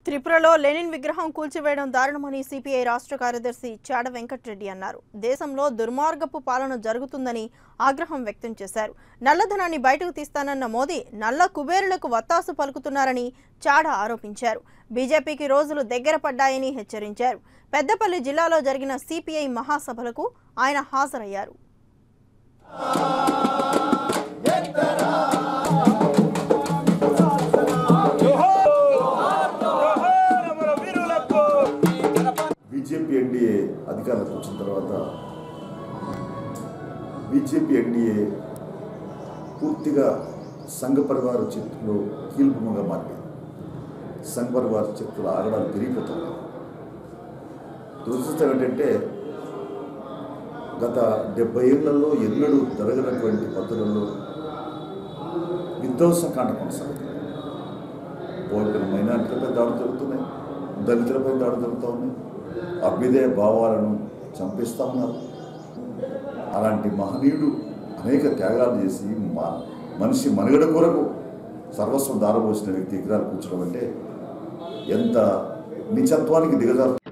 త్రిపురలో లెనిన్ విగ్రహం కూల్చివేయడం దారుణమని CPI రాష్ట్ర కార్యదర్శి చాడ వెంకట్ రెడ్డి అన్నారు. దేశంలో దుర్మార్గపు పాలన జరుగుతుందని ఆగ్రహం వ్యక్తం చేశారు. నల్లధనాన్ని బయటకు తీస్తానన్న మోదీ నల్ల కుబేరులకు వత్తాసు పలుకుతున్నారని చాడ ఆరోపించారు. బీజేపీకి రోజులు దగ్గర పడ్డాయని హెచ్చరించారు. పెద్దపల్లి జిల్లాలో జరిగిన CPI మహాసభలకు ఆయన హాజరయ్యారు. बीजेपी एनडीए अधिकारुలకు వచ్చిన తర్వాత बीजेपी एनडीए పూర్తిగా సంఘ పరివార చేతుల్లో కీలుబొమ్మగా మారింది. సంఘ పరివార చేతుల ఆగడాలు పెరిగిపోతున్నాయి. దురదృష్టం ఏంటంటే గత 70 ఏళ్లలో ఎన్నడూ జరగనటువంటి పద్ధతుల్లో విధ్వంసకాండ కొనసాగుతుంది. బోర్డుల మైనారిటీలపై దాడులు జరుగుతున్నాయి, దళితులపై దాడులు జరుగుతూ ఉన్నాయి, అభ్యుదయ భావాలను చంపిస్తూ ఉన్నారు. అలాంటి మహనీయుడు అనేక త్యాగాలు చేసి మనిషి మనుగడ కొరకు సర్వస్వం దారబోసిన వ్యక్తి విగ్రహాలు కూర్చోడం అంటే ఎంత నీచత్వానికి దిగజారు.